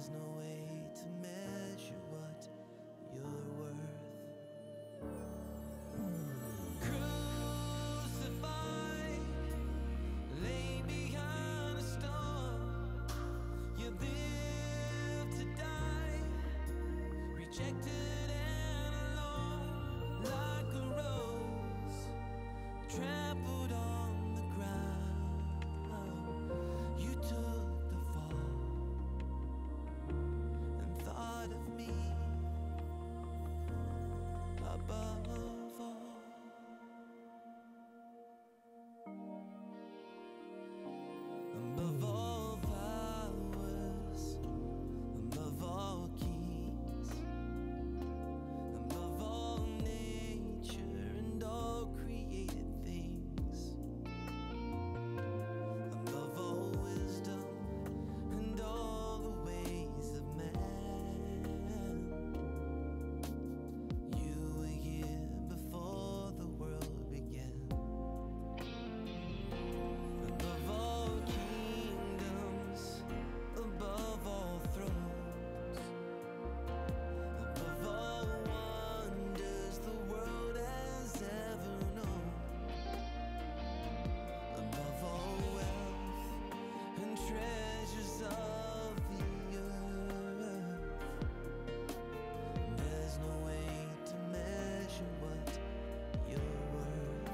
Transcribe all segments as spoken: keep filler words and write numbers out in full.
There's no way to measure what you're worth. Crucified, laid behind a stone. You live to die, rejected and alone, like a rose trampled on the ground. You took the fall and thought of me above all. Above all powers, above all kings, above all nature and all created things, above all wisdom and all the ways of man. You were here before the world began. Above all kingdoms, above all thrones, above all wonders the world has ever known, above all wealth and treasures of the earth. There's no way to measure what you're worth.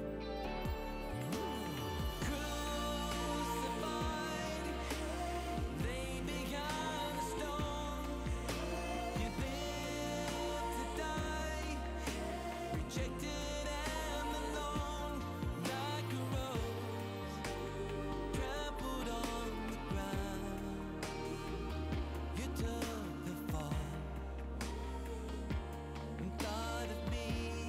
Crucified, laid behind a stone. You live to die, rejected and alone, like a rose trampled on the ground. You took the fall and thought of me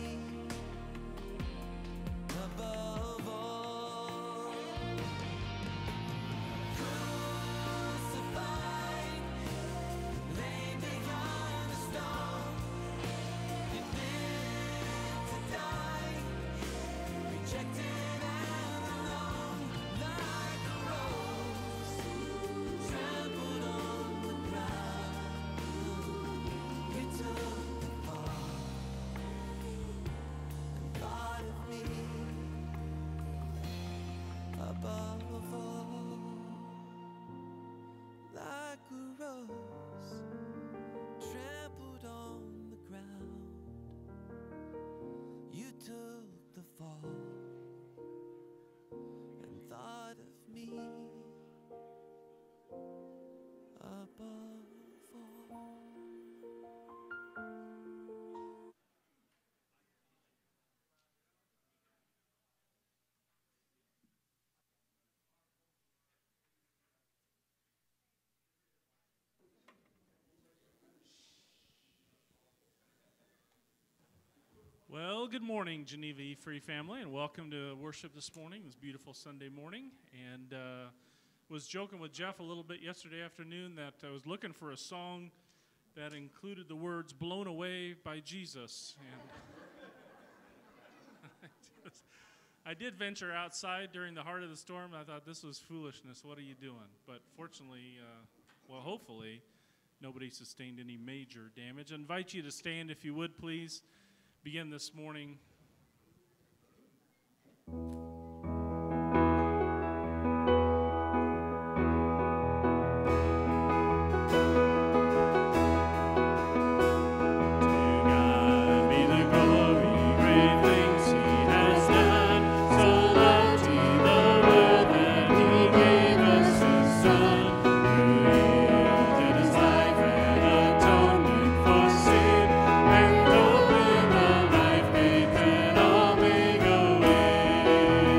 above all. Crucified, laid behind a stone. You live to die, rejected and alone, like a rose trampled on the ground. You took the fall and thought of me above all, like a rose trampled on the ground. You took the fall and thought of me above all. Well, good morning, Geneva E Free family, and welcome to worship this morning, this beautiful Sunday morning. And uh, was joking with Jeff a little bit yesterday afternoon that I was looking for a song that included the words "Blown Away by Jesus." And I, just, I did venture outside during the heart of the storm. I thought, this was foolishness. What are you doing? But fortunately, uh, well, hopefully, nobody sustained any major damage. I invite you to stand, if you would, please. Begin this morning. And open the life gate that all may go in.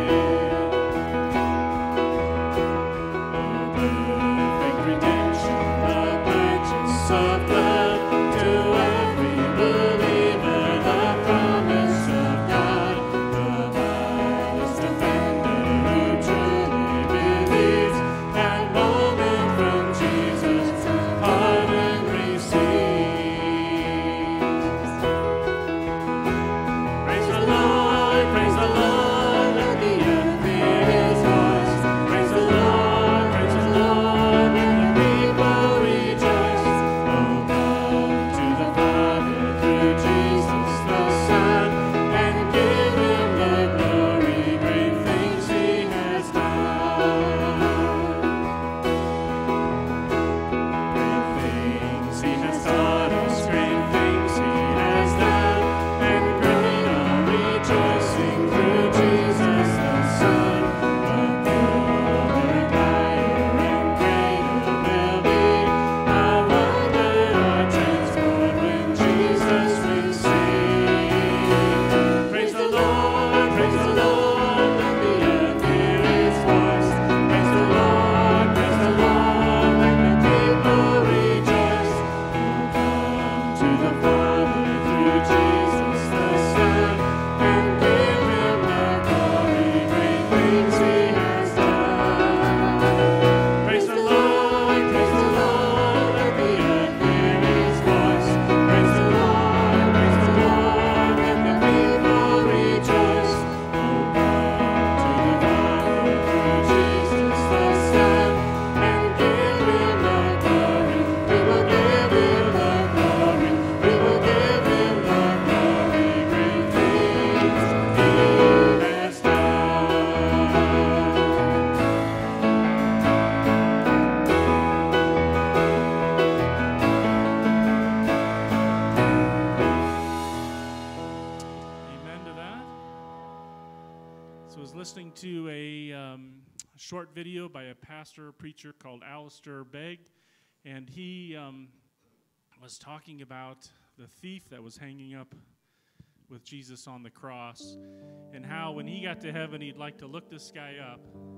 short video by a pastor, preacher called Alistair Begg, and he um, was talking about the thief that was hanging up with Jesus on the cross, and how when he got to heaven, he'd like to look this guy up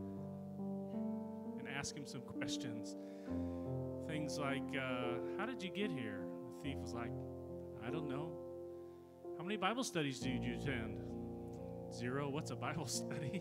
and ask him some questions. Things like, uh, how did you get here? The thief was like, I don't know. How many Bible studies did you attend? Zero. What's a Bible study?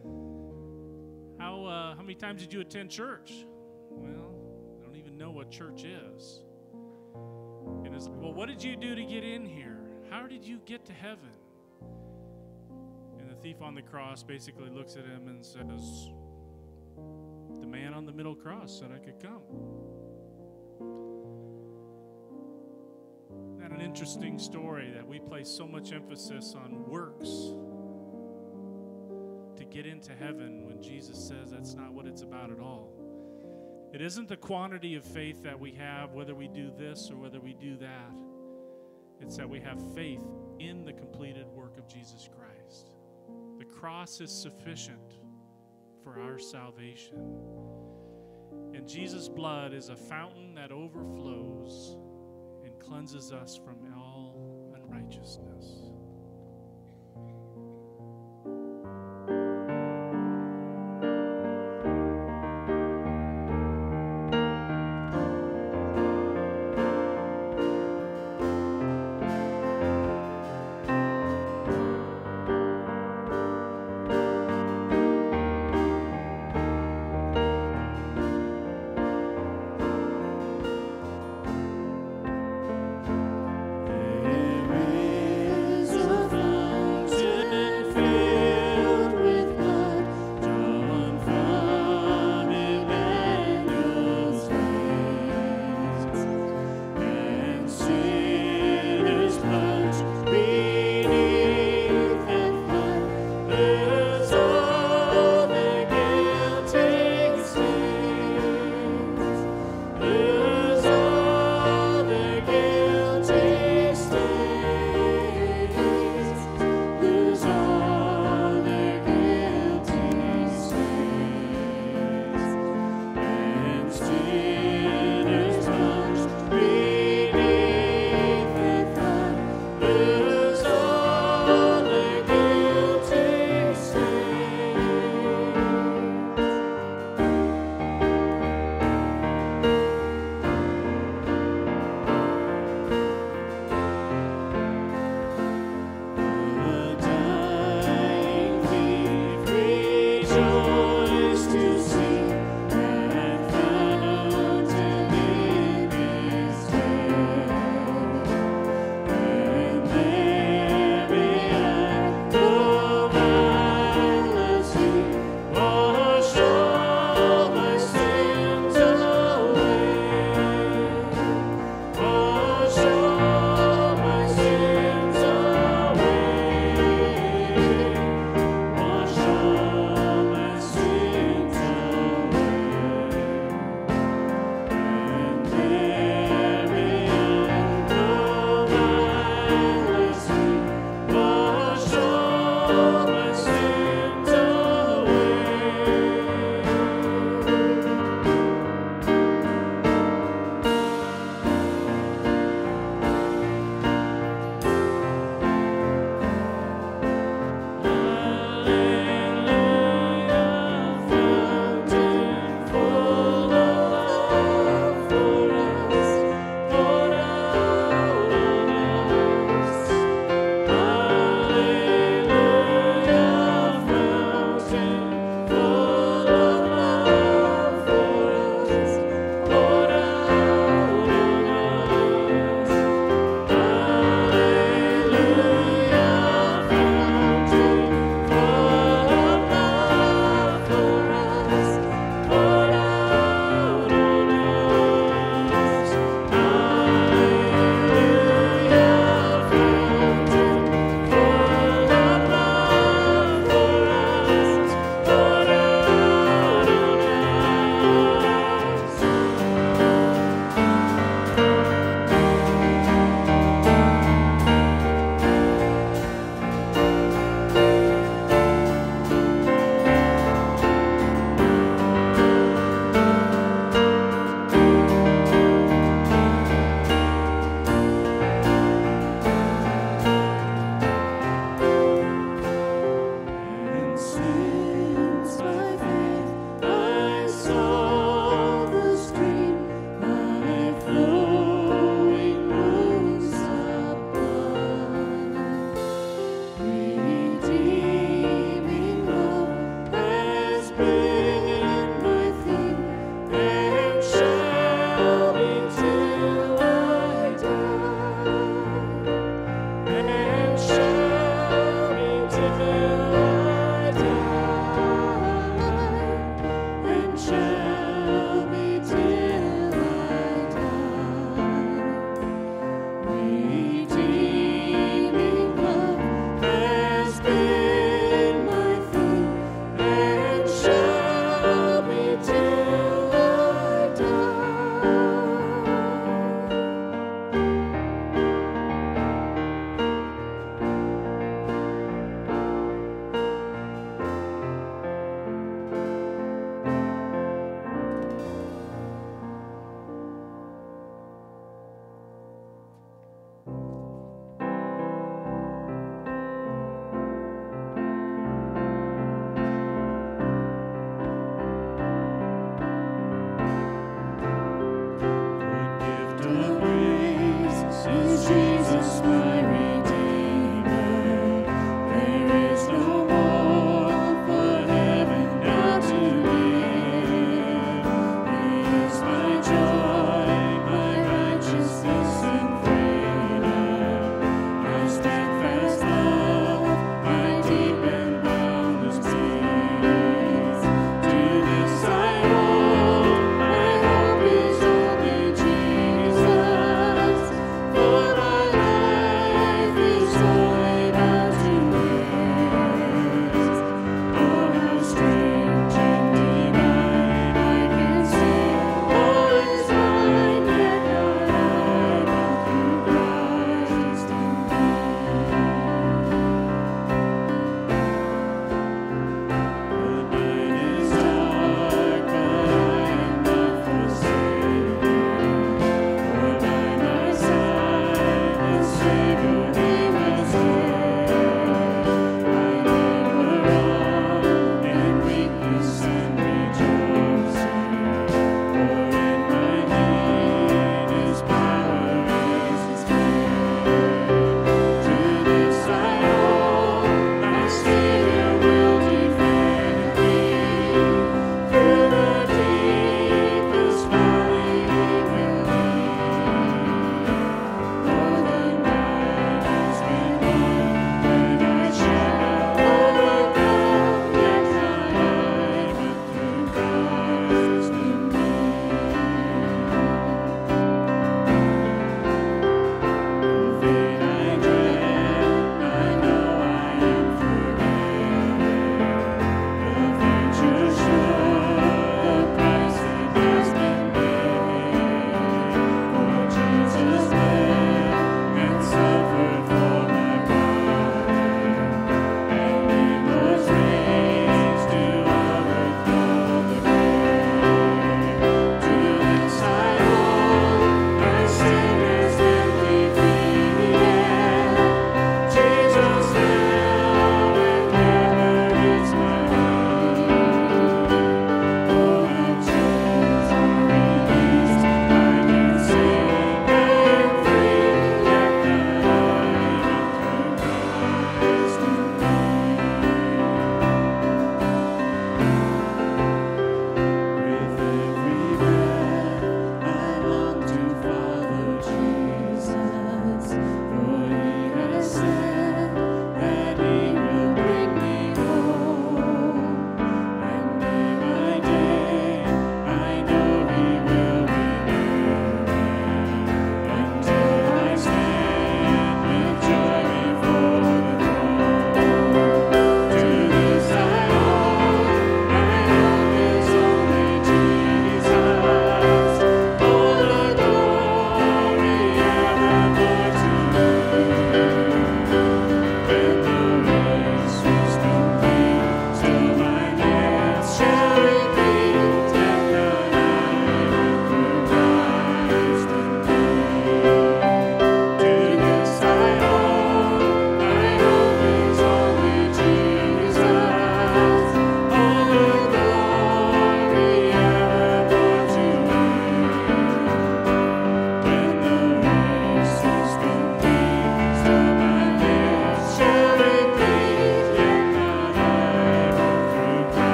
How uh, how many times did you attend church? Well, I don't even know what church is. And it's like, well, what did you do to get in here? How did you get to heaven? And the thief on the cross basically looks at him and says, the man on the middle cross said I could come. Isn't that an interesting story that we place so much emphasis on works to get into heaven when Jesus says that's not what it's about at all. It isn't the quantity of faith that we have, whether we do this or whether we do that. It's that we have faith in the completed work of Jesus Christ. The cross is sufficient for our salvation. And Jesus' blood is a fountain that overflows and cleanses us from all unrighteousness. There is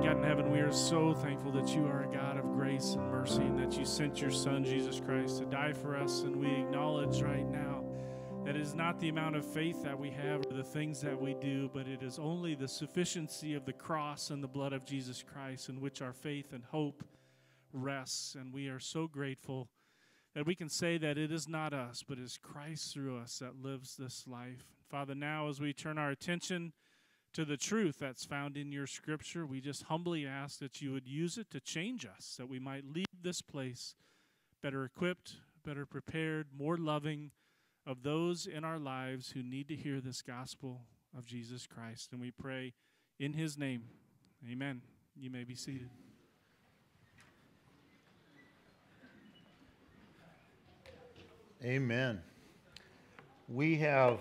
God in heaven, we are so thankful that you are a God of grace and mercy and that you sent your Son, Jesus Christ, to die for us. And we acknowledge right now that it is not the amount of faith that we have or the things that we do, but it is only the sufficiency of the cross and the blood of Jesus Christ in which our faith and hope rests. And we are so grateful that we can say that it is not us, but it is Christ through us that lives this life. Father, now as we turn our attention to the truth that's found in your scripture, we just humbly ask that you would use it to change us, that we might leave this place better equipped, better prepared, more loving of those in our lives who need to hear this gospel of Jesus Christ. And we pray in his name. Amen. You may be seated. Amen. We have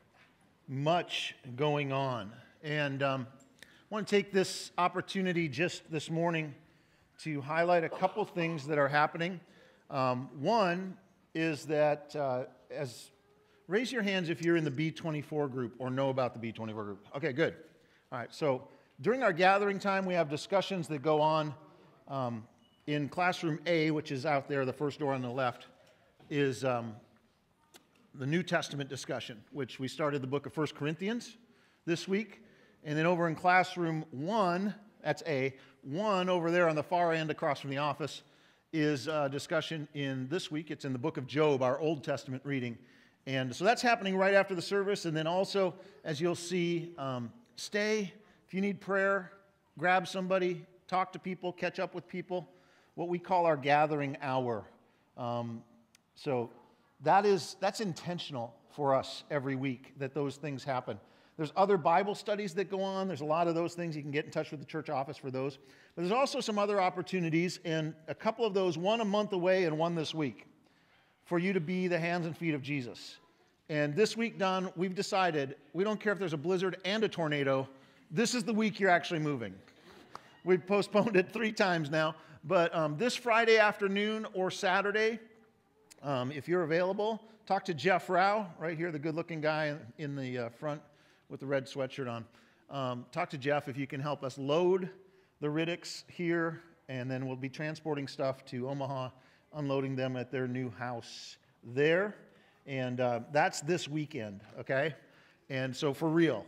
much going on. And um, I want to take this opportunity just this morning to highlight a couple things that are happening. Um, one is that, uh, as raise your hands if you're in the B twenty-four group or know about the B twenty-four group. Okay, good. All right, so during our gathering time, we have discussions that go on um, in classroom A, which is out there, the first door on the left, is um, the New Testament discussion, which we started the book of First Corinthians this week. And then over in classroom one, that's A, one over there on the far end across from the office is a discussion in this week. It's in the book of Job, our Old Testament reading. And so that's happening right after the service. And then also, as you'll see, um, stay. If you need prayer, grab somebody, talk to people, catch up with people, what we call our gathering hour. Um, so that is, that's intentional for us every week, that those things happen. There's other Bible studies that go on. There's a lot of those things. You can get in touch with the church office for those. But there's also some other opportunities, and a couple of those, one a month away and one this week, for you to be the hands and feet of Jesus. And this week, Don, we've decided, we don't care if there's a blizzard and a tornado, this is the week you're actually moving. We've postponed it three times now, but um, this Friday afternoon or Saturday, um, if you're available, talk to Jeff Rao, right here, the good-looking guy in the uh, front with the red sweatshirt on. Um, talk to Jeff if you can help us load the Riddicks here, and then we'll be transporting stuff to Omaha, unloading them at their new house there. And uh, that's this weekend, okay? And so for real.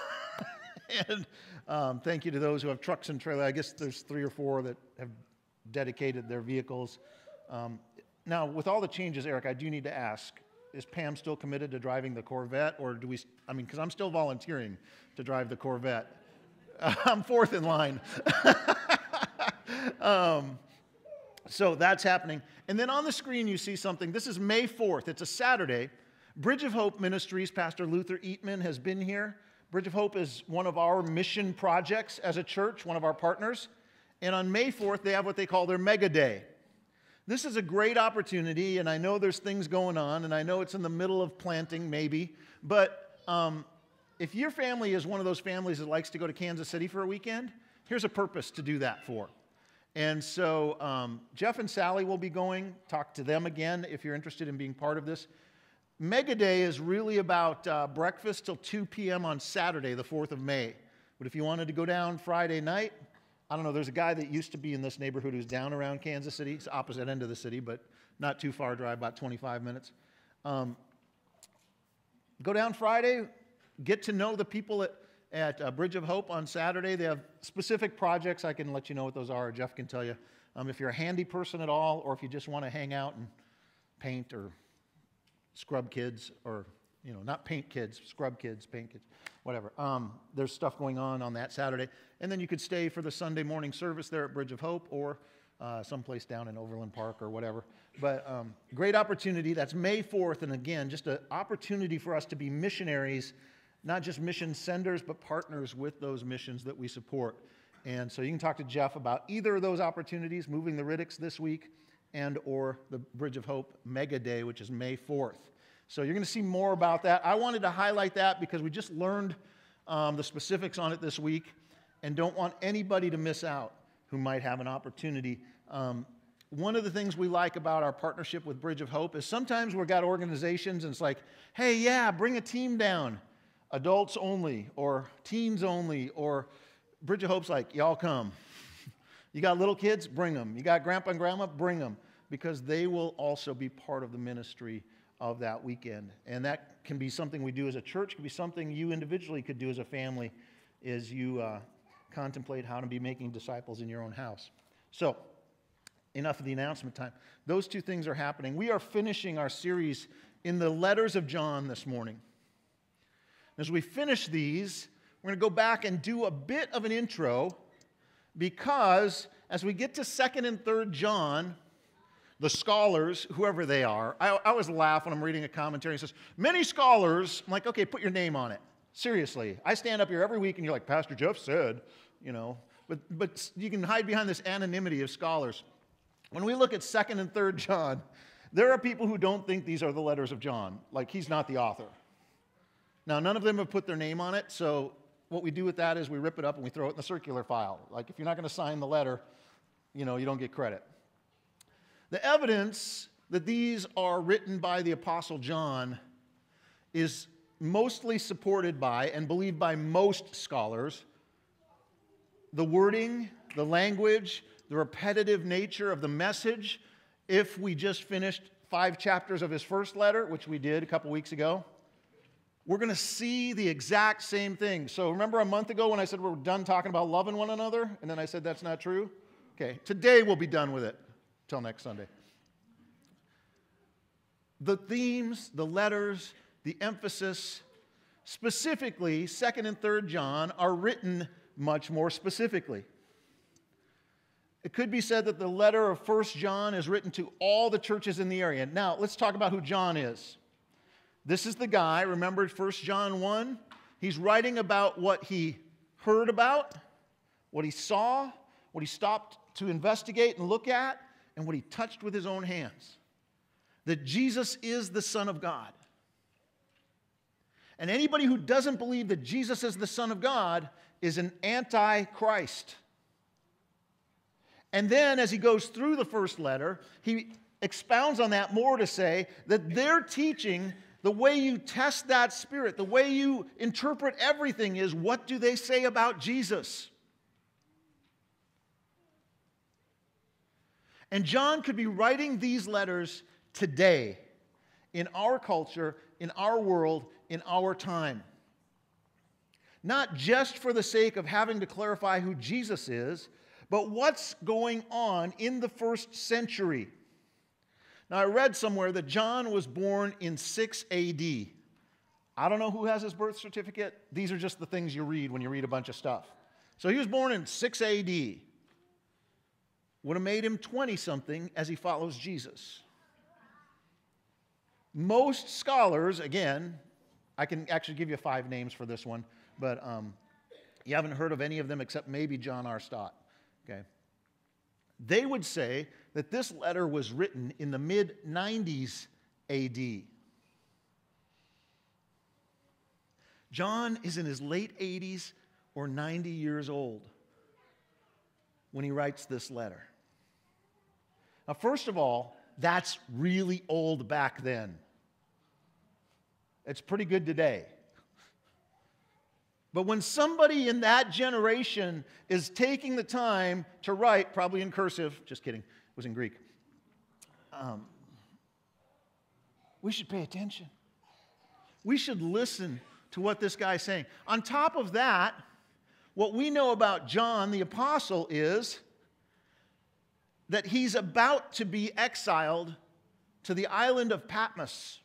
and um, thank you to those who have trucks and trailers. I guess there's three or four that have dedicated their vehicles. Um, now, with all the changes, Eric, I do need to ask, is Pam still committed to driving the Corvette, or do we, I mean, because I'm still volunteering to drive the Corvette. I'm fourth in line. um, so that's happening. And then on the screen you see something. This is May fourth. It's a Saturday. Bridge of Hope Ministries, Pastor Luther Eatman has been here. Bridge of Hope is one of our mission projects as a church, one of our partners. And on May fourth, they have what they call their Mega Day. This is a great opportunity, and I know there's things going on, and I know it's in the middle of planting, maybe, but um, if your family is one of those families that likes to go to Kansas City for a weekend, here's a purpose to do that for. And so um, Jeff and Sally will be going. Talk to them again if you're interested in being part of this. Mega Day is really about uh, breakfast till two p.m. on Saturday, the fourth of May. But if you wanted to go down Friday night, I don't know, there's a guy that used to be in this neighborhood who's down around Kansas City. It's the opposite end of the city, but not too far drive, about twenty-five minutes. Um, go down Friday, get to know the people at, at uh, Bridge of Hope on Saturday. They have specific projects. I can let you know what those are, or Jeff can tell you. Um, if you're a handy person at all, or if you just want to hang out and paint or scrub kids, or, you know, not paint kids, scrub kids, paint kids, whatever. Um, there's stuff going on on that Saturday. And then you could stay for the Sunday morning service there at Bridge of Hope, or uh, someplace down in Overland Park or whatever. But um, great opportunity. That's May fourth. And again, just an opportunity for us to be missionaries, not just mission senders, but partners with those missions that we support. And so you can talk to Jeff about either of those opportunities, moving the Riddicks this week, and or the Bridge of Hope Mega Day, which is May fourth. So you're going to see more about that. I wanted to highlight that because we just learned um, the specifics on it this week, and don't want anybody to miss out who might have an opportunity. Um, one of the things we like about our partnership with Bridge of Hope is sometimes we've got organizations and it's like, hey, yeah, bring a team down, adults only, or teens only, or Bridge of Hope's like, y'all come. You got little kids? Bring them. You got grandpa and grandma? Bring them. Because they will also be part of the ministry of that weekend. And that can be something we do as a church. It can be something you individually could do as a family as you uh, contemplate how to be making disciples in your own house. So, enough of the announcement time. Those two things are happening. We are finishing our series in the letters of John this morning. As we finish these, we're going to go back and do a bit of an intro, because as we get to second and third John, the scholars, whoever they are, I, I always laugh when I'm reading a commentary and it says, many scholars, I'm like, okay, put your name on it. Seriously. I stand up here every week and you're like, Pastor Jeff said, you know, but, but you can hide behind this anonymity of scholars. When we look at second and third John, there are people who don't think these are the letters of John, like he's not the author. Now, none of them have put their name on it, so what we do with that is we rip it up and we throw it in the circular file. Like, if you're not going to sign the letter, you know, you don't get credit. The evidence that these are written by the Apostle John is mostly supported by and believed by most scholars. The wording, the language, the repetitive nature of the message. If we just finished five chapters of his first letter, which we did a couple weeks ago, we're going to see the exact same thing. So remember a month ago when I said we're done talking about loving one another? And then I said that's not true? Okay, today we'll be done with it. Till next Sunday. The themes, the letters, the emphasis, specifically second and third John, are written much more specifically. It could be said that the letter of first John is written to all the churches in the area. Now, let's talk about who John is. This is the guy, remember first John one? He's writing about what he heard about, what he saw, what he stopped to investigate and look at, and what he touched with his own hands. That Jesus is the Son of God. And anybody who doesn't believe that Jesus is the Son of God is an anti-Christ. And then as he goes through the first letter, he expounds on that more to say that their teaching, the way you test that spirit, the way you interpret everything is, what do they say about Jesus? And John could be writing these letters today, in our culture, in our world, in our time. Not just for the sake of having to clarify who Jesus is, but what's going on in the first century. Now, I read somewhere that John was born in six A D. I don't know who has his birth certificate. These are just the things you read when you read a bunch of stuff. So he was born in six A D. Would have made him twenty-something as he follows Jesus. Most scholars, again, I can actually give you five names for this one, but um, you haven't heard of any of them except maybe John R. Stott. Okay? They would say that this letter was written in the mid nineties A D. John is in his late eighties or ninety years old when he writes this letter. Now, first of all, that's really old back then. It's pretty good today. But when somebody in that generation is taking the time to write, probably in cursive, just kidding, it was in Greek, um, we should pay attention. We should listen to what this guy's saying. On top of that, what we know about John the Apostle is that he's about to be exiled to the island of Patmos.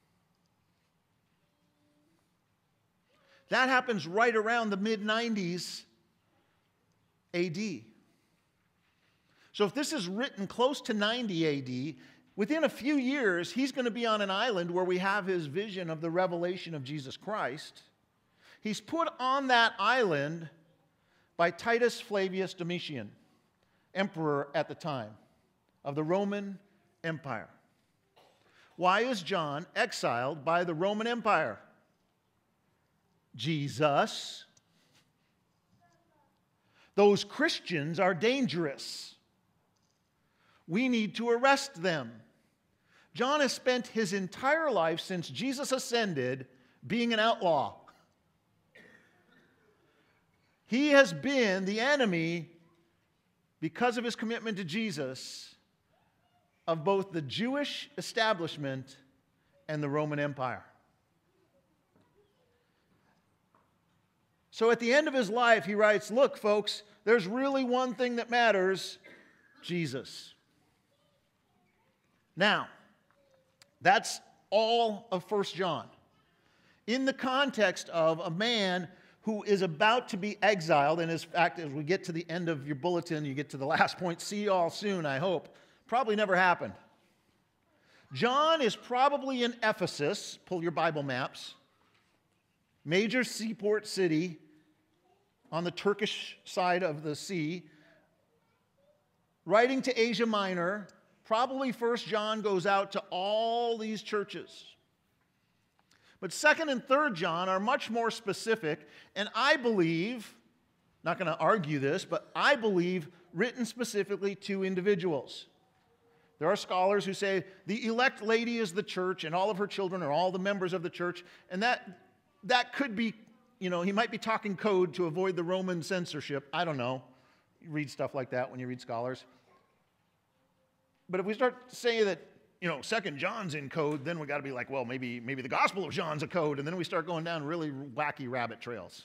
That happens right around the mid nineties A D. So if this is written close to ninety A D, within a few years, he's going to be on an island where we have his vision of the revelation of Jesus Christ. He's put on that island by Titus Flavius Domitian, emperor at the time of the Roman Empire. Why is John exiled by the Roman Empire? Jesus. Those Christians are dangerous. We need to arrest them. John has spent his entire life since Jesus ascended being an outlaw. He has been the enemy, because of his commitment to Jesus, of both the Jewish establishment and the Roman Empire. So at the end of his life, he writes, look, folks, there's really one thing that matters, Jesus. Now, that's all of First John. In the context of a man who is about to be exiled, and in fact, as we get to the end of your bulletin, you get to the last point, see you all soon, I hope. Probably never happened. John is probably in Ephesus, pull your Bible maps, major seaport city on the Turkish side of the sea, writing to Asia Minor. Probably First John goes out to all these churches. But Second and Third John are much more specific, and I believe, not going to argue this, but I believe written specifically to individuals. There are scholars who say the elect lady is the church and all of her children are all the members of the church, and that, that could be, you know, he might be talking code to avoid the Roman censorship. I don't know. You read stuff like that when you read scholars. But if we start saying that, you know, Second John's in code, then we got to be like, well, maybe, maybe the Gospel of John's a code, and then we start going down really wacky rabbit trails.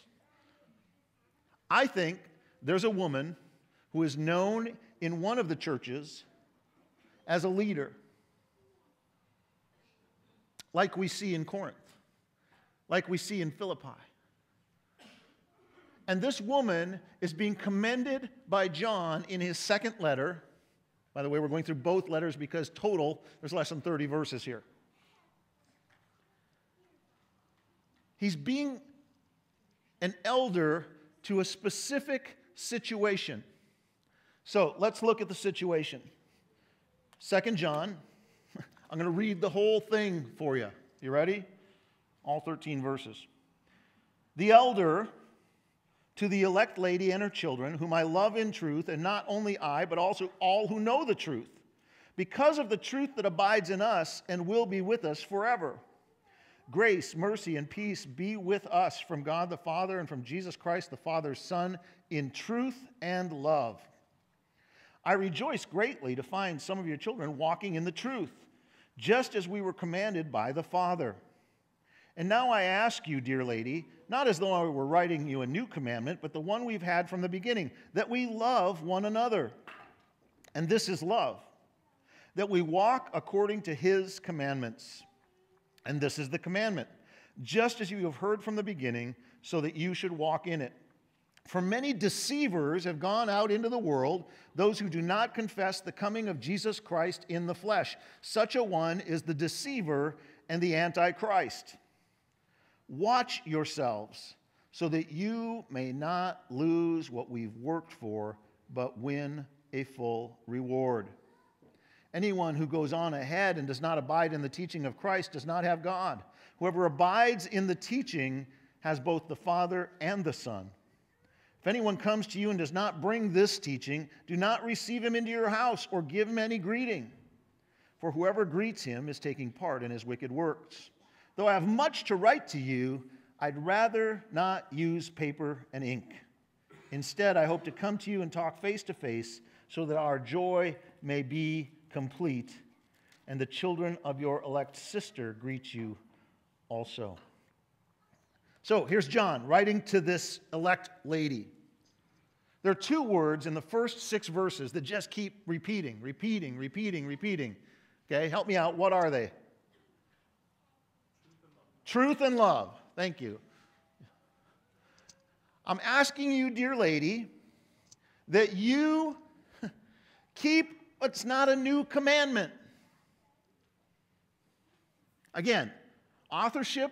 I think there's a woman who is known in one of the churches as a leader, like we see in Corinth, like we see in Philippi. And this woman is being commended by John in his second letter. By the way, we're going through both letters because total, there's less than thirty verses here. He's being an elder to a specific situation. So let's look at the situation. Second John, I'm going to read the whole thing for you. You ready? All thirteen verses. The elder to the elect lady and her children, whom I love in truth, and not only I, but also all who know the truth, because of the truth that abides in us and will be with us forever. Grace, mercy, and peace be with us from God the Father and from Jesus Christ the Father's Son, in truth and love. I rejoice greatly to find some of your children walking in the truth, just as we were commanded by the Father. And now I ask you, dear lady, not as though I were writing you a new commandment, but the one we've had from the beginning, that we love one another. And this is love, that we walk according to his commandments. And this is the commandment, just as you have heard from the beginning, so that you should walk in it. For many deceivers have gone out into the world, those who do not confess the coming of Jesus Christ in the flesh. Such a one is the deceiver and the Antichrist. Watch yourselves so that you may not lose what we've worked for, but win a full reward. Anyone who goes on ahead and does not abide in the teaching of Christ does not have God. Whoever abides in the teaching has both the Father and the Son. If anyone comes to you and does not bring this teaching, do not receive him into your house or give him any greeting. For whoever greets him is taking part in his wicked works. Though I have much to write to you, I'd rather not use paper and ink. Instead, I hope to come to you and talk face to face so that our joy may be complete. And the children of your elect sister greet you also. So here's John writing to this elect lady. There are two words in the first six verses that just keep repeating, repeating, repeating, repeating. Okay, help me out. What are they? Truth and love. Thank you. I'm asking you, dear lady, that you keep what's not a new commandment. Again, authorship,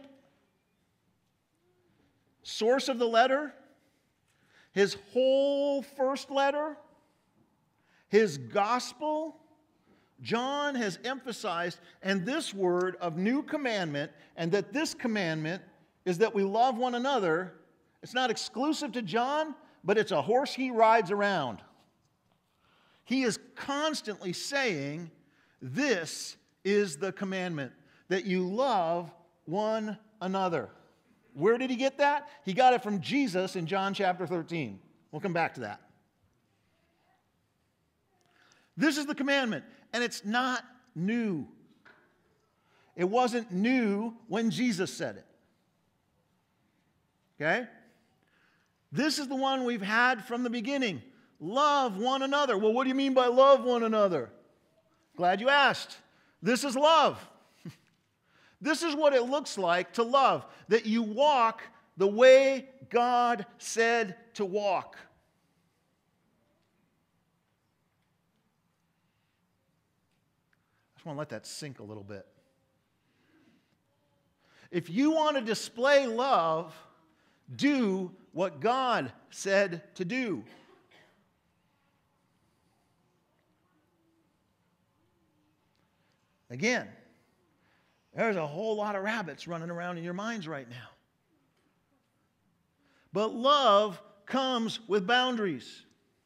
source of the letter, his whole first letter, his gospel, John has emphasized, and this word of new commandment, and that this commandment is that we love one another. It's not exclusive to John, but it's a horse he rides around. He is constantly saying, this is the commandment, that you love one another. Where did he get that? He got it from Jesus in John chapter thirteen. We'll come back to that. This is the commandment, and it's not new. It wasn't new when Jesus said it. Okay? This is the one we've had from the beginning. Love one another. Well, what do you mean by love one another? Glad you asked. This is love. This is what it looks like to love, that you walk the way God said to walk. I just want to let that sink a little bit. If you want to display love, do what God said to do. Again, there's a whole lot of rabbits running around in your minds right now. But love comes with boundaries.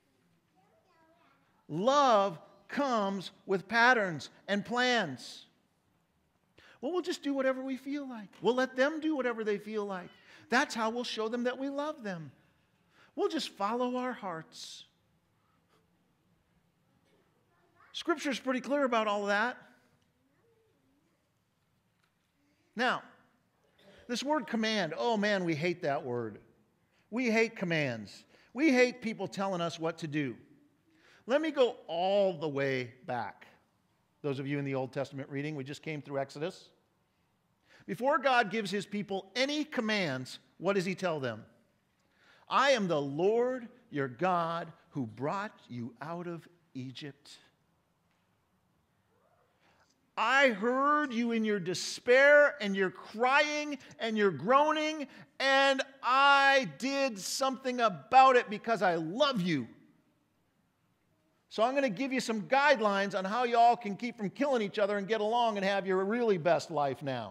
Love comes with patterns and plans. Well, we'll just do whatever we feel like. We'll let them do whatever they feel like. That's how we'll show them that we love them. We'll just follow our hearts. Scripture's pretty clear about all of that. Now, this word command, oh man, we hate that word. We hate commands. We hate people telling us what to do. Let me go all the way back. Those of you in the Old Testament reading, we just came through Exodus. Before God gives his people any commands, what does he tell them? I am the Lord your God who brought you out of Egypt. I heard you in your despair and your crying and your groaning, and I did something about it because I love you. So I'm going to give you some guidelines on how you all can keep from killing each other and get along and have your really best life now.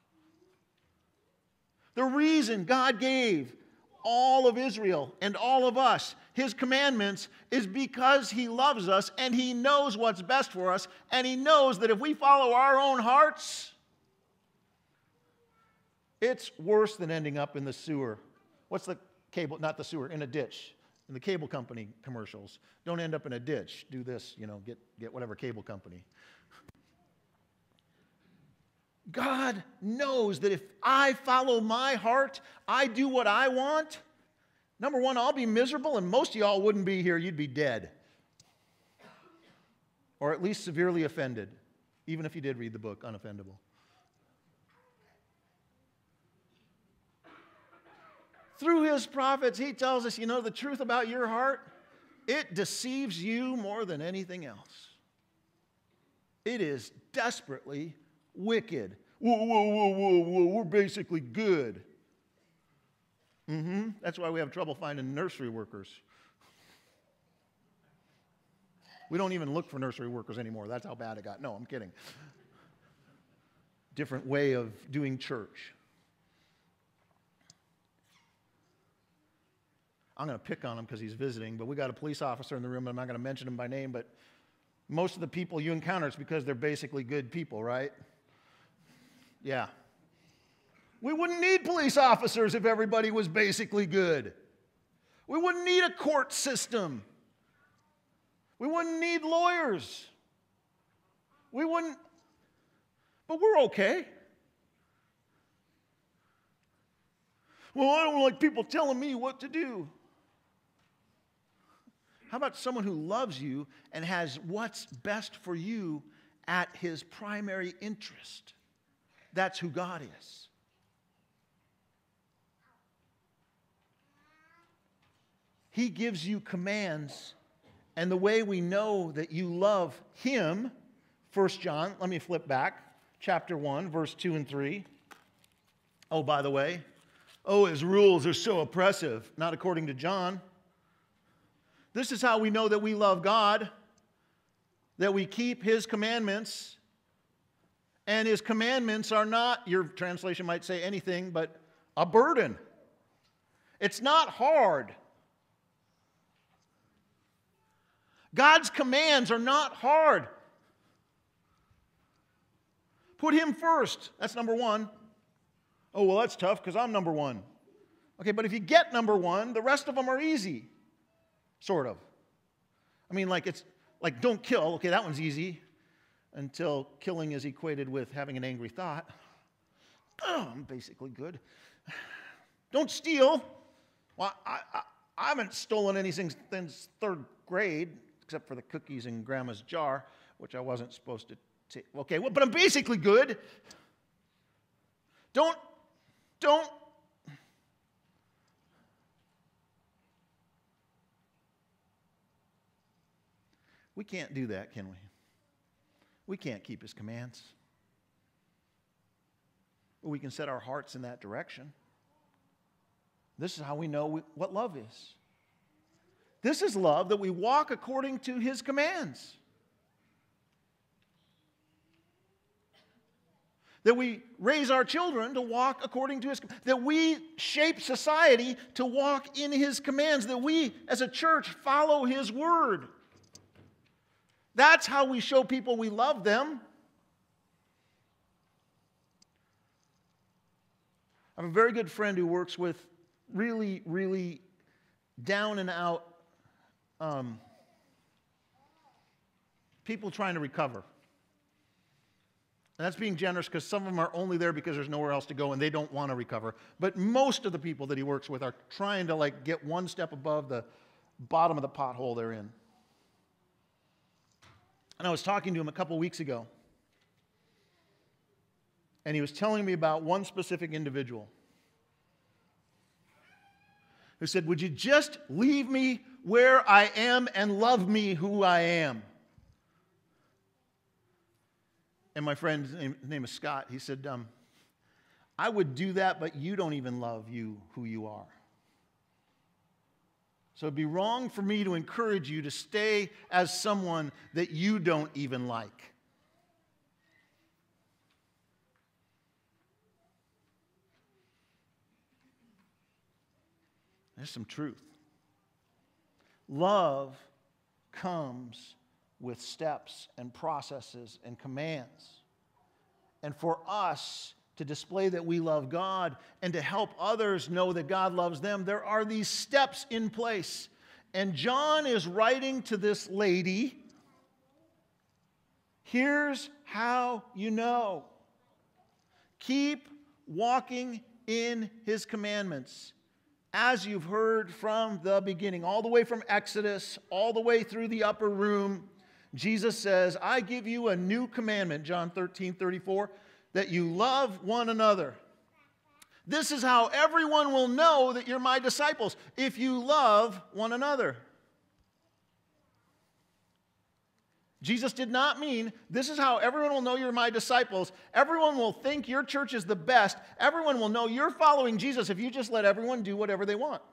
The reason God gave all of Israel and all of us his commandments is because he loves us and he knows what's best for us, and he knows that if we follow our own hearts, it's worse than ending up in the sewer. What's the cable, not the sewer, in a ditch. In the cable company commercials. Don't end up in a ditch. Do this, you know, get, get whatever cable company. God knows that if I follow my heart, I do what I want, number one, I'll be miserable, and most of y'all wouldn't be here. You'd be dead. Or at least severely offended, even if you did read the book, Unoffendable. Through his prophets, he tells us, you know, the truth about your heart, it deceives you more than anything else. It is desperately wicked. Whoa, whoa, whoa, whoa, whoa, we're basically good. Mm-hmm. That's why we have trouble finding nursery workers. We don't even look for nursery workers anymore. That's how bad it got. No, I'm kidding. Different way of doing church. I'm going to pick on him because he's visiting, but we got a police officer in the room, and I'm not going to mention him by name, but most of the people you encounter, it's because they're basically good people, right? Yeah. We wouldn't need police officers if everybody was basically good. We wouldn't need a court system. We wouldn't need lawyers. We wouldn't, but we're okay. Well, I don't like people telling me what to do. How about someone who loves you and has what's best for you at his primary interest? That's who God is. He gives you commands, and the way we know that you love him, First John, let me flip back, chapter one, verse two and three. Oh, by the way, oh, his rules are so oppressive, not according to John. This is how we know that we love God, that we keep his commandments, and his commandments are not, your translation might say anything, but a burden. It's not hard. God's commands are not hard. Put him first. That's number one. Oh, well, that's tough because I'm number one. Okay, but if you get number one, the rest of them are easy. Sort of. I mean, like it's like don't kill. Okay, that one's easy until killing is equated with having an angry thought. Oh, I'm basically good. Don't steal. Well, I, I, I haven't stolen anything since third grade, except for the cookies in Grandma's jar, which I wasn't supposed to take. Okay, well, but I'm basically good. Don't, don't. We can't do that, can we? We can't keep his commands. But we can set our hearts in that direction. This is how we know we, what love is. This is love, that we walk according to his commands. That we raise our children to walk according to his commands. That we shape society to walk in his commands. That we, as a church, follow his word. That's how we show people we love them. I have a very good friend who works with really, really down and out um, people trying to recover. And that's being generous because some of them are only there because there's nowhere else to go and they don't want to recover. But most of the people that he works with are trying to like get one step above the bottom of the pothole they're in. And I was talking to him a couple weeks ago. And he was telling me about one specific individual who said, would you just leave me where I am and love me who I am? And my friend's name, his name is Scott. He said, um, I would do that, but you don't even love you who you are. So it'd be wrong for me to encourage you to stay as someone that you don't even like. There's some truth. Love comes with steps and processes and commands. And for us to display that we love God and to help others know that God loves them, there are these steps in place. And John is writing to this lady, here's how you know. Keep walking in his commandments, as you've heard from the beginning, all the way from Exodus, all the way through the upper room. Jesus says, I give you a new commandment, John thirteen thirty-four, that you love one another. This is how everyone will know that you're my disciples, if you love one another. Jesus did not mean, this is how everyone will know you're my disciples. Everyone will think your church is the best. Everyone will know you're following Jesus if you just let everyone do whatever they want.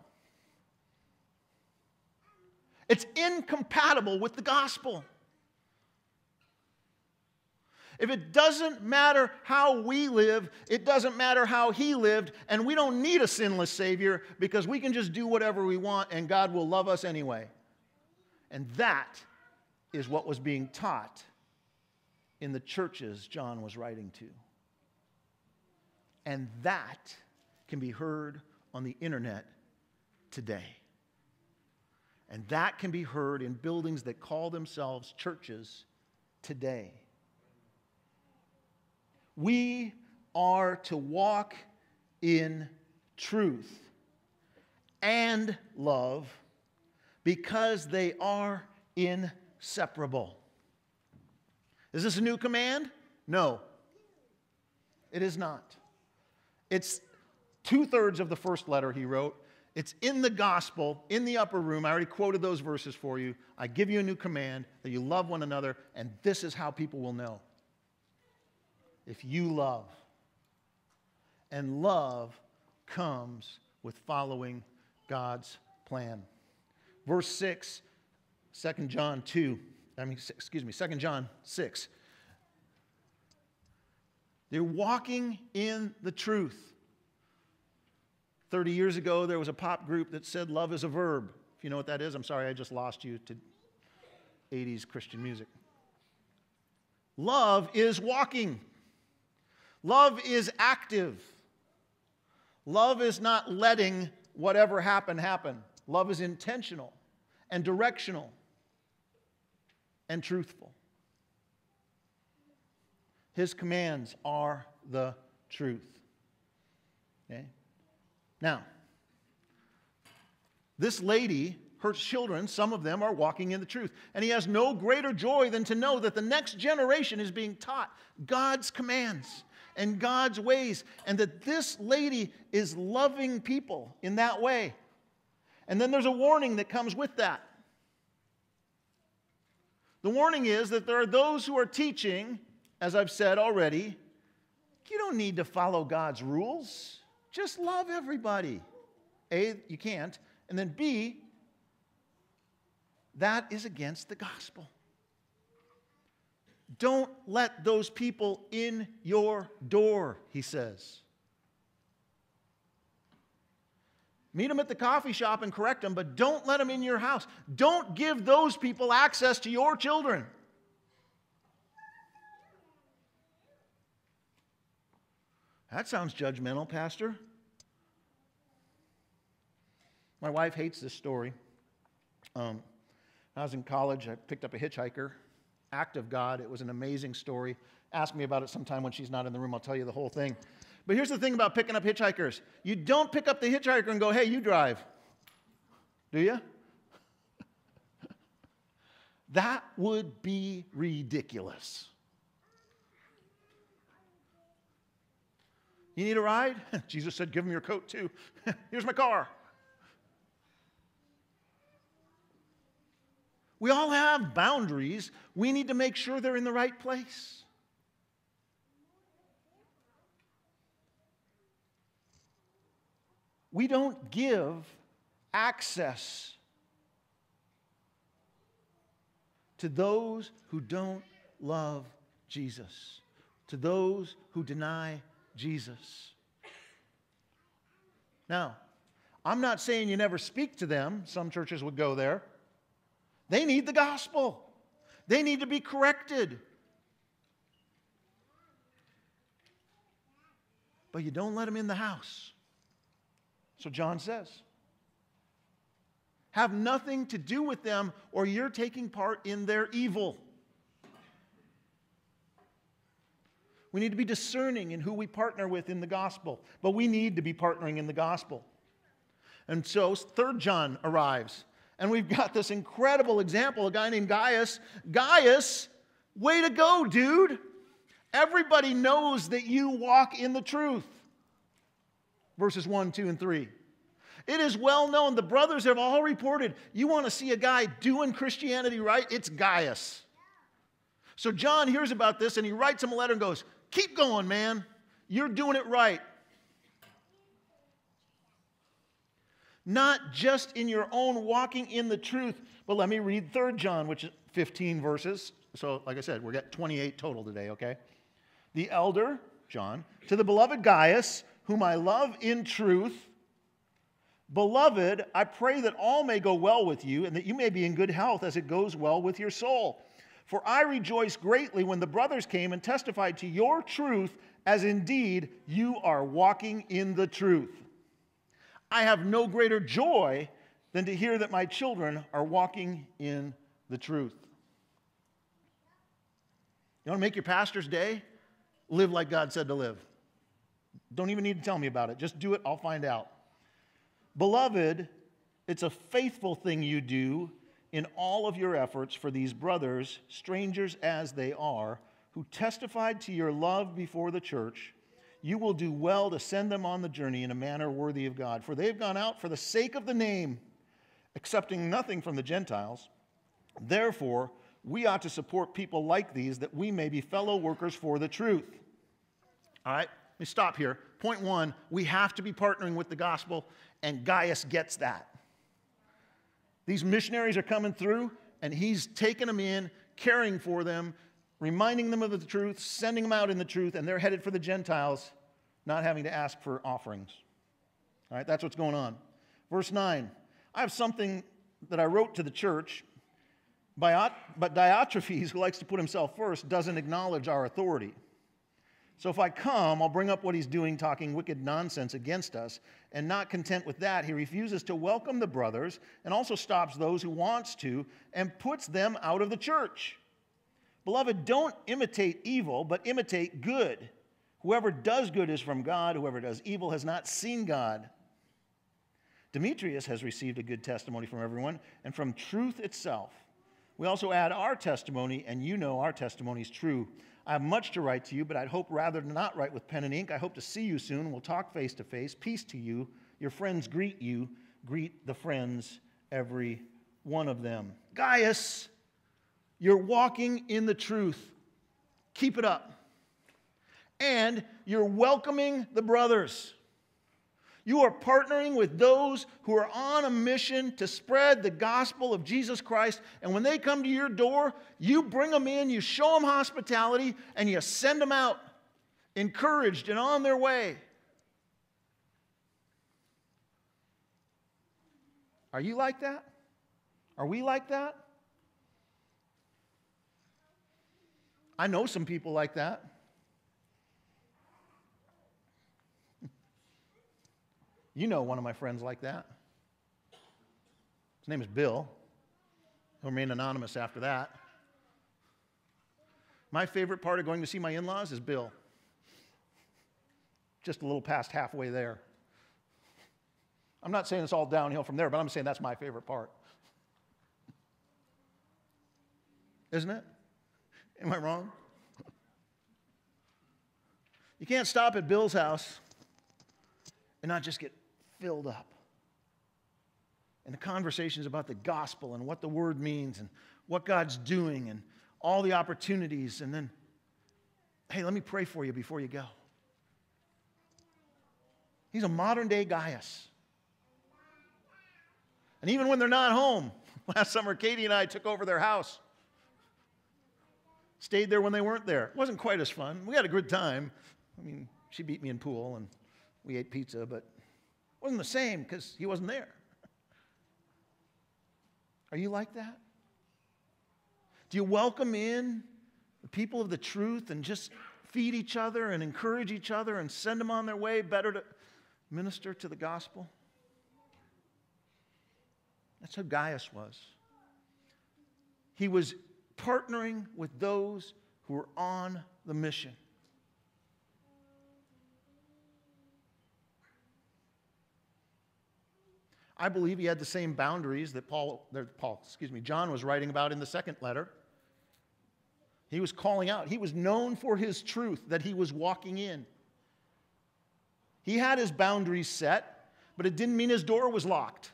It's incompatible with the gospel. If it doesn't matter how we live, it doesn't matter how he lived, and we don't need a sinless Savior because we can just do whatever we want and God will love us anyway. And that is what was being taught in the churches John was writing to. And that can be heard on the internet today. And that can be heard in buildings that call themselves churches today. We are to walk in truth and love because they are inseparable. Is this a new command? No, it is not. It's two-thirds of the first letter he wrote. It's in the gospel, in the upper room. I already quoted those verses for you. I give you a new command that you love one another, and this is how people will know. If you love. And love comes with following God's plan. Verse six, Second John two, I mean, excuse me, Second John six. They're walking in the truth. thirty years ago, there was a pop group that said love is a verb. If you know what that is, I'm sorry, I just lost you to eighties Christian music. Love is walking. Love is active. Love is not letting whatever happen happen. Love is intentional and directional and truthful. His commands are the truth. Okay? Now, this lady, her children, some of them are walking in the truth. And he has no greater joy than to know that the next generation is being taught God's commands and God's ways, and that this lady is loving people in that way. And then there's a warning that comes with that. The warning is that there are those who are teaching, as I've said already, you don't need to follow God's rules. Just love everybody. A, you can't. And then B, that is against the gospel. Don't let those people in your door, he says. Meet them at the coffee shop and correct them, but don't let them in your house. Don't give those people access to your children. That sounds judgmental, Pastor. My wife hates this story. Um, when I was in college, I picked up a hitchhiker. Act of God. It was an amazing story. Ask me about it sometime when she's not in the room. I'll tell you the whole thing. But here's the thing about picking up hitchhikers. You don't pick up the hitchhiker and go, hey, you drive. Do you? That would be ridiculous. You need a ride? Jesus said, give him your coat too. Here's my car. We all have boundaries. We need to make sure they're in the right place. We don't give access to those who don't love Jesus, to those who deny Jesus. Now, I'm not saying you never speak to them. Some churches would go there. They need the gospel. They need to be corrected. But you don't let them in the house. So John says, have nothing to do with them or you're taking part in their evil. We need to be discerning in who we partner with in the gospel. But we need to be partnering in the gospel. And so Third John arrives. And we've got this incredible example, a guy named Gaius. Gaius, way to go, dude. Everybody knows that you walk in the truth. Verses one, two, and three. It is well known, the brothers have all reported, you want to see a guy doing Christianity right? It's Gaius. So John hears about this and he writes him a letter and goes, keep going, man. You're doing it right. Not just in your own walking in the truth, but let me read Third John, which is fifteen verses. So, like I said, we're at twenty-eight total today, okay? The elder, John, to the beloved Gaius, whom I love in truth. Beloved, I pray that all may go well with you, and that you may be in good health as it goes well with your soul. For I rejoiced greatly when the brothers came and testified to your truth, as indeed you are walking in the truth. I have no greater joy than to hear that my children are walking in the truth. You want to make your pastor's day? Live like God said to live. Don't even need to tell me about it. Just do it. I'll find out. Beloved, it's a faithful thing you do in all of your efforts for these brothers, strangers as they are, who testified to your love before the church. You will do well to send them on the journey in a manner worthy of God. For they've gone out for the sake of the name, accepting nothing from the Gentiles. Therefore, we ought to support people like these, that we may be fellow workers for the truth. All right, let me stop here. Point one, we have to be partnering with the gospel, and Gaius gets that. These missionaries are coming through, and he's taking them in, caring for them, reminding them of the truth, sending them out in the truth, and they're headed for the Gentiles, not having to ask for offerings. All right, that's what's going on. Verse nine, I have something that I wrote to the church, but Diotrephes, who likes to put himself first, doesn't acknowledge our authority. So if I come, I'll bring up what he's doing, talking wicked nonsense against us. And not content with that, he refuses to welcome the brothers and also stops those who wants to and puts them out of the church. Beloved, don't imitate evil, but imitate good. Whoever does good is from God. Whoever does evil has not seen God. Demetrius has received a good testimony from everyone and from truth itself. We also add our testimony, and you know our testimony is true. I have much to write to you, but I'd hope rather to not write with pen and ink. I hope to see you soon. We'll talk face to face. Peace to you. Your friends greet you. Greet the friends, every one of them. Gaius, you're walking in the truth. Keep it up. And you're welcoming the brothers. You are partnering with those who are on a mission to spread the gospel of Jesus Christ. And when they come to your door, you bring them in, you show them hospitality, and you send them out encouraged and on their way. Are you like that? Are we like that? I know some people like that. You know one of my friends like that. His name is Bill. He'll remain anonymous after that. My favorite part of going to see my in-laws is Bill. Just a little past halfway there. I'm not saying it's all downhill from there, but I'm saying that's my favorite part. Isn't it? Am I wrong? You can't stop at Bill's house and not just get filled up. And the conversations about the gospel and what the word means and what God's doing and all the opportunities. And then, hey, let me pray for you before you go. He's a modern day Gaius. And even when they're not home, last summer Katie and I took over their house. Stayed there when they weren't there. It wasn't quite as fun. We had a good time. I mean, she beat me in pool and we ate pizza, but it wasn't the same because he wasn't there. Are you like that? Do you welcome in the people of the truth and just feed each other and encourage each other and send them on their way better to minister to the gospel? That's how Gaius was. He was partnering with those who were on the mission. I believe he had the same boundaries that Paul, that Paul, excuse me, John was writing about in the second letter. He was calling out. He was known for his truth that he was walking in. He had his boundaries set, but it didn't mean his door was locked.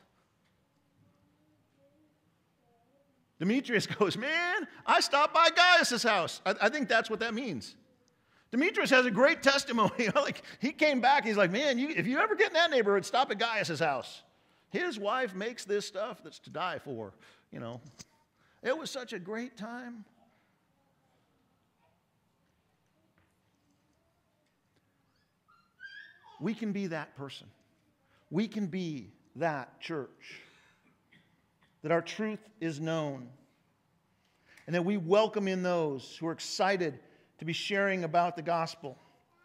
Demetrius goes, man, I stopped by Gaius' house. I, I think that's what that means. Demetrius has a great testimony. Like, he came back, he's like, man, you, if you ever get in that neighborhood, stop at Gaius' house. His wife makes this stuff that's to die for, you know. It was such a great time. We can be that person. We can be that church. That our truth is known. And that we welcome in those who are excited to be sharing about the gospel.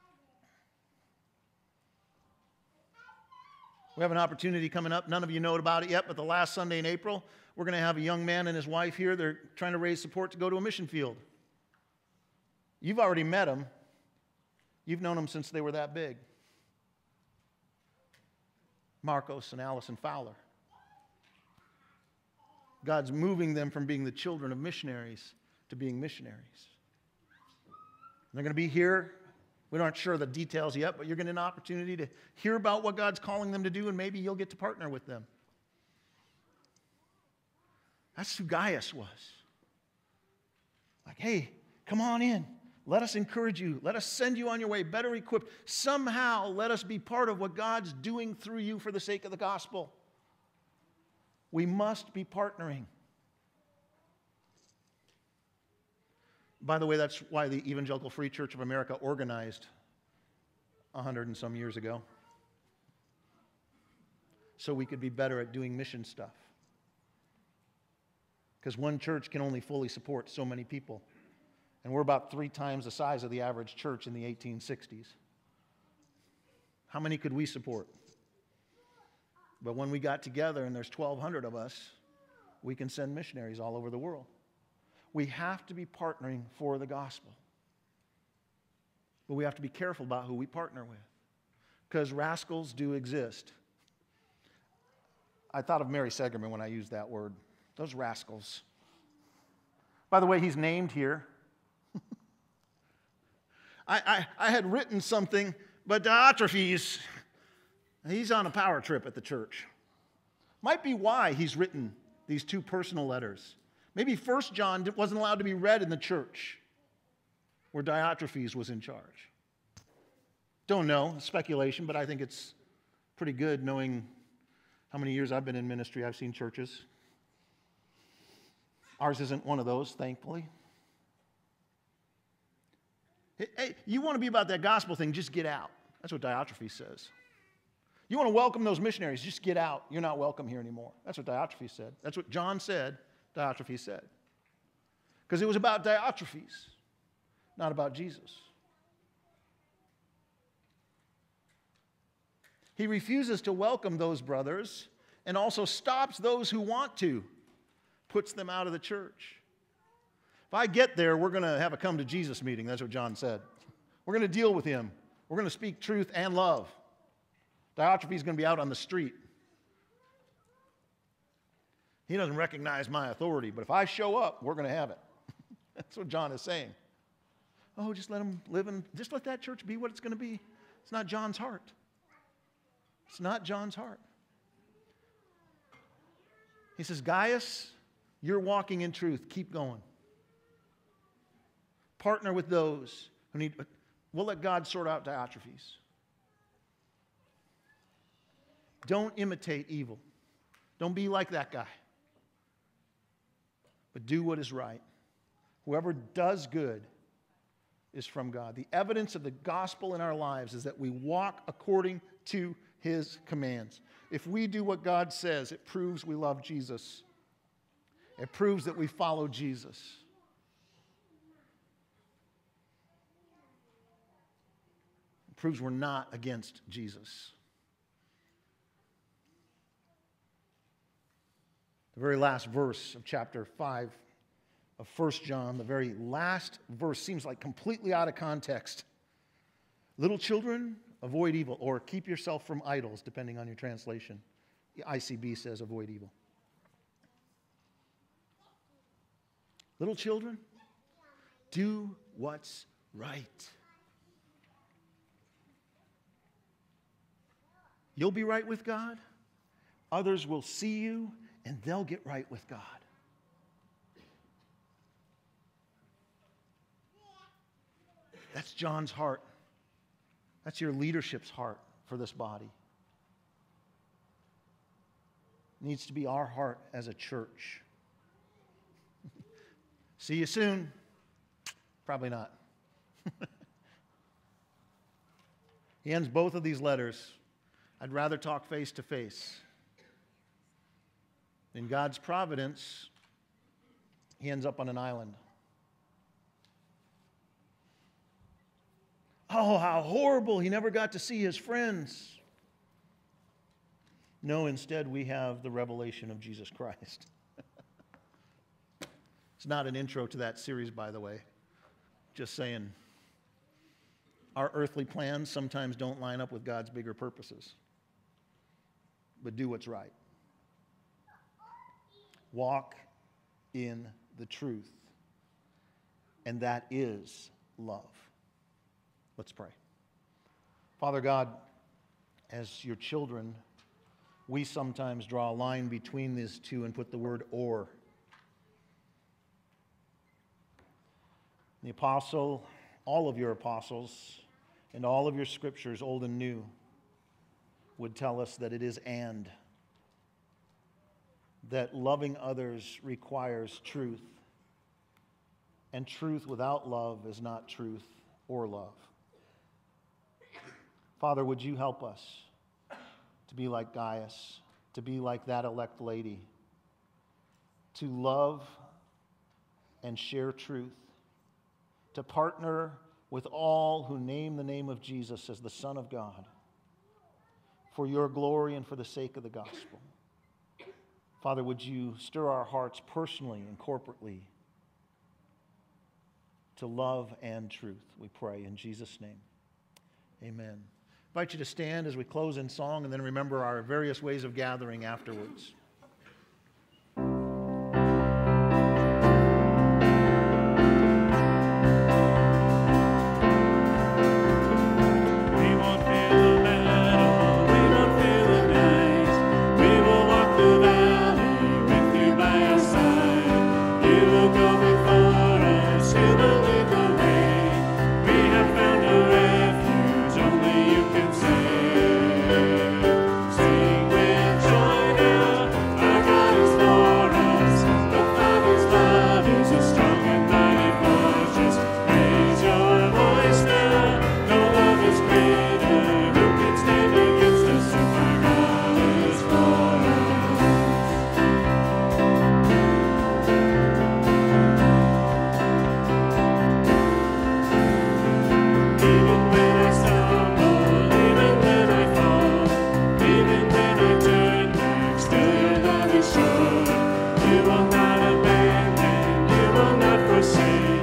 We have an opportunity coming up. None of you know about it yet, but the last Sunday in April, we're going to have a young man and his wife here. They're trying to raise support to go to a mission field. You've already met them. You've known them since they were that big. Marcos and Allison Fowler. God's moving them from being the children of missionaries to being missionaries. They're going to be here. We aren't sure of the details yet, but you're getting an opportunity to hear about what God's calling them to do, and maybe you'll get to partner with them. That's who Gaius was. Like, hey, come on in. Let us encourage you. Let us send you on your way better equipped. Somehow let us be part of what God's doing through you for the sake of the gospel. We must be partnering. By the way, that's why the Evangelical Free Church of America organized a hundred and some years ago. So we could be better at doing mission stuff. Because one church can only fully support so many people. And we're about three times the size of the average church in the eighteen sixties. How many could we support? But when we got together and there's twelve hundred of us, we can send missionaries all over the world. We have to be partnering for the gospel. But we have to be careful about who we partner with, because rascals do exist. I thought of Mary Segerman when I used that word. Those rascals. By the way, he's named here. I, I, I had written something, but Diotrephes, he's on a power trip at the church. Might be why he's written these two personal letters. Maybe First John wasn't allowed to be read in the church where Diotrephes was in charge. Don't know, speculation, but I think it's pretty good knowing how many years I've been in ministry. I've seen churches. Ours isn't one of those, thankfully. Hey, you want to be about that gospel thing, just get out. That's what Diotrephes says. You want to welcome those missionaries, just get out. You're not welcome here anymore. That's what Diotrephes said. That's what John said, Diotrephes said. Because it was about Diotrephes, not about Jesus. He refuses to welcome those brothers and also stops those who want to, puts them out of the church. If I get there, we're going to have a come to Jesus meeting. That's what John said. We're going to deal with him. We're going to speak truth and love. Diotrephes is going to be out on the street. He doesn't recognize my authority, but if I show up, we're going to have it. That's what John is saying. Oh, just let him live in, just let that church be what it's going to be. It's not John's heart. It's not John's heart. He says, Gaius, you're walking in truth. Keep going. Partner with those who need, we'll let God sort out Diotrephes. Don't imitate evil. Don't be like that guy. But do what is right. Whoever does good is from God. The evidence of the gospel in our lives is that we walk according to his commands. If we do what God says, it proves we love Jesus. It proves that we follow Jesus. It proves we're not against Jesus. The very last verse of chapter five of First John, the very last verse seems like completely out of context. Little children, avoid evil, or keep yourself from idols, depending on your translation. The I C B says avoid evil. Little children, do what's right. You'll be right with God. Others will see you, and they'll get right with God. That's John's heart. That's your leadership's heart for this body. It needs to be our heart as a church. See you soon. Probably not. He ends both of these letters. I'd rather talk face to face. In God's providence, he ends up on an island. Oh, how horrible. He never got to see his friends. No, instead we have the revelation of Jesus Christ. It's not an intro to that series, by the way. Just saying, our earthly plans sometimes don't line up with God's bigger purposes. But do what's right. Walk in the truth. And that is love. Let's pray. Father God, as your children, we sometimes draw a line between these two and put the word or. The apostle, all of your apostles, and all of your scriptures, old and new, would tell us that it is and. That loving others requires truth. And truth without love is not truth or love. Father, would you help us to be like Gaius, to be like that elect lady, to love and share truth, to partner with all who name the name of Jesus as the Son of God for your glory and for the sake of the gospel. Father, would you stir our hearts personally and corporately to love and truth, we pray in Jesus' name. Amen. I invite you to stand as we close in song and then remember our various ways of gathering afterwards. You will not abandon, you will not forsake.